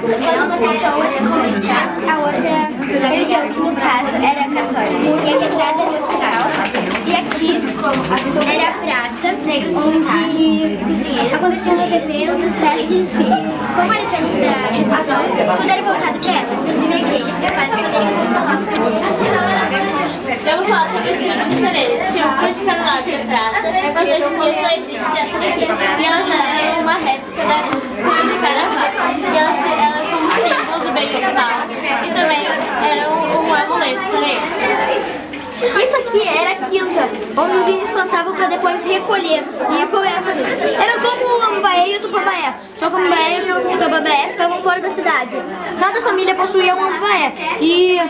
uma pessoa se convertia a outra religião, que no caso era católica. E aqui atrás era o hospital. E aqui era a praça, onde aconteciam os eventos, festas e desfiles. Como era sendo da Revolução, tudo era voltado para ela, inclusive a igreja, para os padres poderem controlar. Eu vou falar sobre os missionários. Tinha um funcionário da praça, mas hoje em dia só existe essa daqui. E elas eram uma réplica da cruz de Caravaggio. E elas eram como símbolo do bem comum e também eram um amuleto para eles. Isso aqui era a quinta, onde os índios plantavam para depois recolher e comer a família. Era como o Ambaé e o Tupambaé. Só que o Ambaé e o Tupambaé ficavam fora da cidade. Cada família possuía um Ambaé e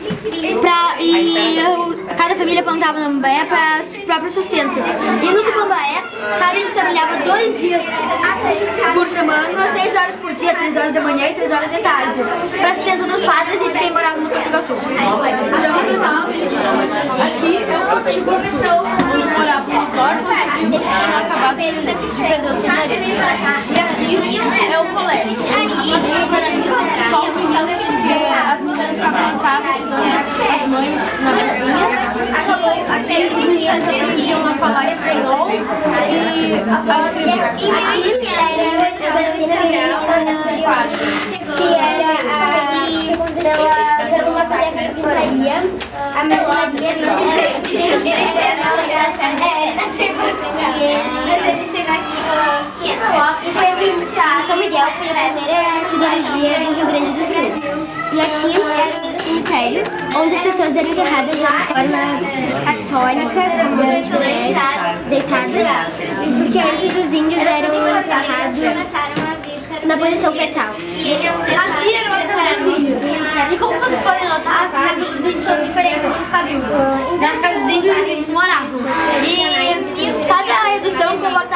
cada família plantava no Ambaé para próprio sustento. E no Tupambaé, cada índio trabalhava 2 dias por semana, 6 horas por dia, 3 horas da manhã e 3 horas da tarde, para sustento dos padres e de quem morava no Potiguaçu. Aqui é o Potiguaçu, onde moravam os órfãos e os que tinham acabado de perder os seus maridos. E aqui é o colégio, onde os padrinhos guaranis só os meninos, porque as meninas ficavam em casa ajudando as mães na cozinha. Aqui os meninos aprendiam a falar espanhol e a escrever. Aqui era a vacina que era pela carpintaria, a marcenaria, São Miguel foi a primeira siderurgia do Rio Grande do Sul. E aqui era o cemitério, onde as pessoas eram enterradas de forma católica, com as mulheres deitadas, porque antes os índios eram enterrados na posição fetal. Aqui era